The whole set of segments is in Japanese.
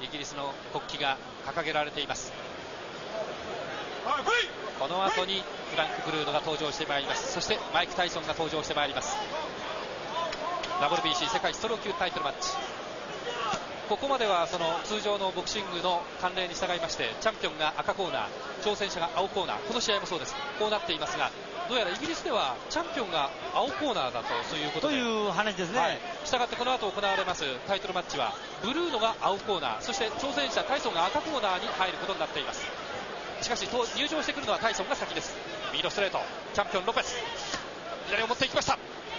イギリスの国旗が掲げられています。この後にフランク・ブルーノが登場してまいります。そしてマイク・タイソンが登場してまいります。 WBC 世界ストロー級タイトルマッチ、ここまではその通常のボクシングの慣例に従いまして、チャンピオンが赤コーナー、挑戦者が青コーナー、この試合もそうです。こうなっていますが、どうやらイギリスではチャンピオンが青コーナーだと、そういうことで、 という話ですね。 はい、したがってこの後行われますタイトルマッチはブルーノが青コーナー、そして挑戦者タイソンが赤コーナーに入ることになっています。しかし入場してくるのはタイソンが先です。ミードストレート、チャンピオンロペス、左を持っていきました。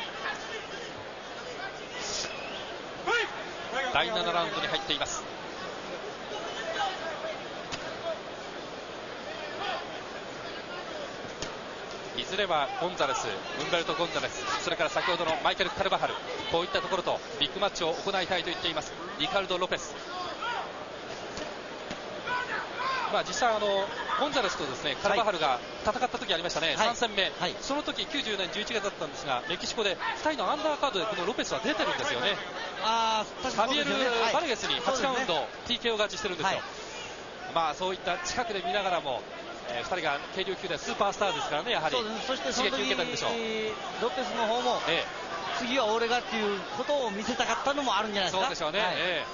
第7ラウンドに入っています。いずれはゴンザレス、ウンベルト・ゴンザレス、それから先ほどのマイケル・カルバハル、こういったところとビッグマッチを行いたいと言っていますリカルド・ロペス。実際ゴンザレスとですねカルバハルが戦った時ありましたね、3戦目、その時90年11月だったんですが、メキシコで2人のアンダーカードでこのロペスは出てるんですよね。ハビエル・バレゲスに8ラウンド TKO 勝ちしてるんですよ。そういった近くで見ながらも、2人が軽量級でスーパースターですからね、やはりそしてその時刺激を受けたんでしょう。 ロペスの方も、次は俺がっていうことを見せたかったのもあるんじゃないですか。 そうでしょうね。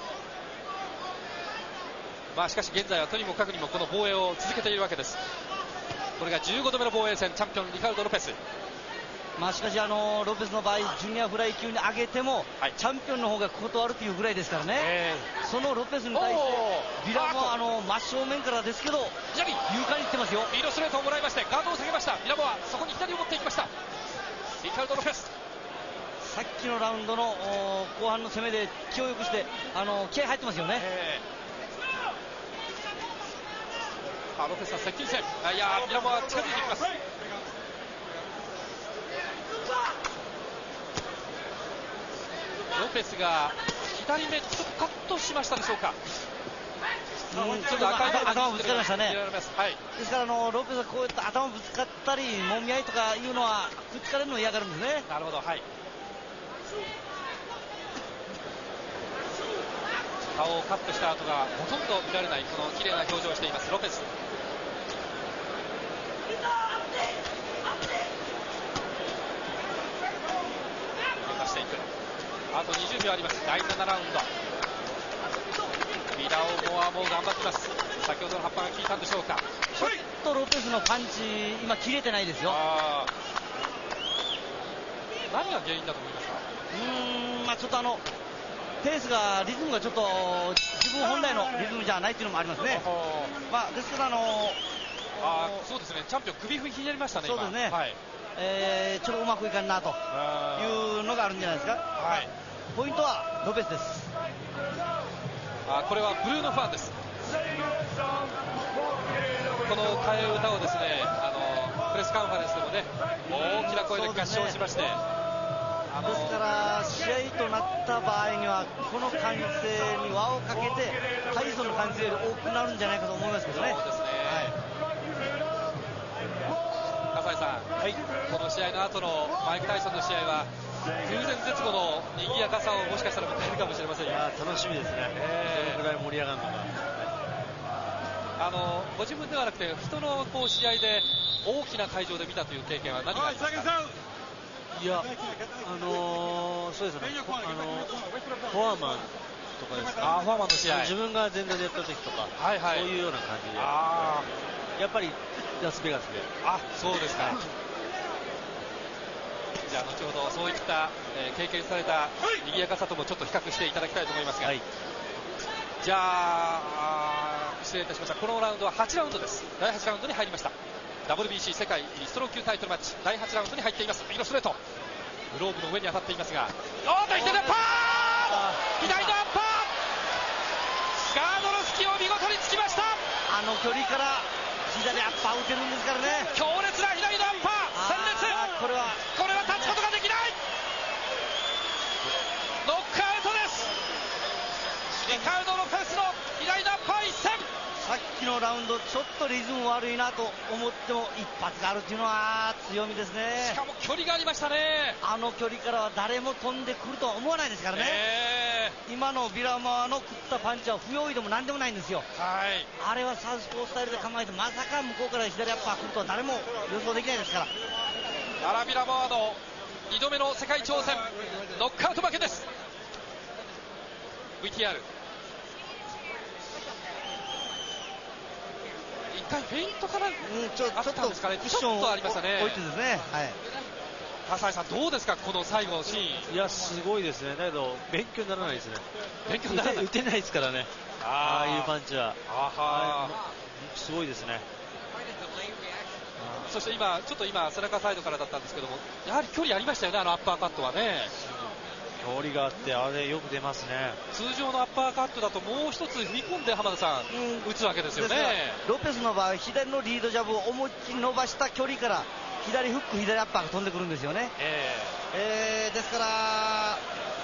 しかし現在はとにもかくにもこの防衛を続けているわけです。これが15度目の防衛戦、チャンピオンリカルド・ロペス。 しかしロペスの場合ジュニアフライ級に上げても、チャンピオンの方が断るというぐらいですからね、そのロペスに対してビラも真正面からですけど勇敢にいってますよ。 ミードストレートをもらいましてガードを下げました。ミラボはそこに左を持っていきました。リカルド・ロペス、 さっきのラウンドの後半の攻めで気をよくして気合入ってますよね。 ロペスは接近戦、ミラボは近づいていきます。ロペスが左目ちょっとカットしましたでしょうか。 ちょっと頭ぶつかりましたね。ですからロペスはこういった頭ぶつかったりもみ合いとかいうのはくっつかれるのを嫌がるんですね。 なるほど、顔をカットした後がほとんど見られない、この綺麗な表情をしていますロペス。していく。あと20秒あります。第7ラウンド。ビラオモアも頑張っています。先ほどの葉っぱが効いたんでしょうか。 ちょっとロペスのパンチ今切れてないですよ。 何が原因だと思いますか。 ちょっとペースがリズムがちょっと自分本来のリズムじゃないっていうのもありますね。ですからそうですね、チャンピオン首ひねりましたね。 そうですね、ちょっとうまくいかんなというのがあるんじゃないですか。ポイントはロペスです。 これはブルーノファンです。この替え歌をですねプレスカンファレンスでもね大きな声で合唱しまして、 ですから試合となった場合にはこの歓声に輪をかけてタイソンの歓声より多くなるんじゃないかと思いますけどね。 そうですね、笠井さん、この試合の後のマイク・タイソンの試合は空前絶後の賑やかさをもしかしたら迎えるかもしれませんよ。 楽しみですね、どのくらい盛り上がるのか。 ご自分ではなくて人の試合で大きな会場で見たという経験は何がありますか。 そうですね、フォアマンとかですか。 フォアマンの試合、 自分が前座でやった時とか、そういうような感じで、やっぱりラスベガスで。 そうですか。じゃあ後ほどそういった、経験された賑やかさともちょっと比較していただきたいと思いますが、じゃあ失礼いたしました。このラウンドは8ラウンドです。第8ラウンドに入りました。 WBC 世界ストロー級タイトルマッチ第8ラウンドに入っています。右のストレート、グローブの上に当たっていますが、左のアッパー、左のアッパー、ガードの隙を見事につきました。 距離から左アッパー打てるんですからね。 強烈な左のアッパー、鮮烈。これは立つことができない。ノックアウトです。リカルド・ロペスの左のアッパー一戦。 さっきのラウンド、ちょっとリズム悪いなと思っても一発があるっていうのは強みですね。 しかも距離がありましたね。 あの距離からは誰も飛んでくるとは思わないですからね。今のビラマーの食ったパンチは不用意でもなんでもないんですよ。あれはサウスポースタイルで構えて、まさか向こうから左アッパー来るとは誰も予想できないですから。 アラビラマーの2度目の世界挑戦、ノックアウト負けです。 VTR、 一回フェイントからあったんですかね。ちょっとありましたね。 置いてですね、はい。 笠井さんどうですか、この最後のシーン。 いや、すごいですね。だけど勉強にならないですね。 勉強にならない。 打てないですからね、ああいうパンチは。すごいですね。 そして今ちょっと背中サイドからだったんですけども、やはり距離ありましたよね、あのアッパーカットはね。 距離があって、あれよく出ますね。 通常のアッパーカットだともう一つ踏み込んで浜田さん、打つわけですよね。 ロペスの場合、左のリードジャブを思いっきり伸ばした距離から左フック、左アッパーが飛んでくるんですよね。ですから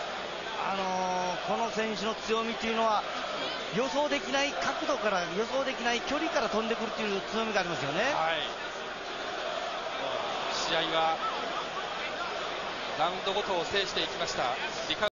この選手の強みというのは、予想できない角度から、予想できない距離から飛んでくるという強みがありますよね。 試合はラウンドごとを制していきました。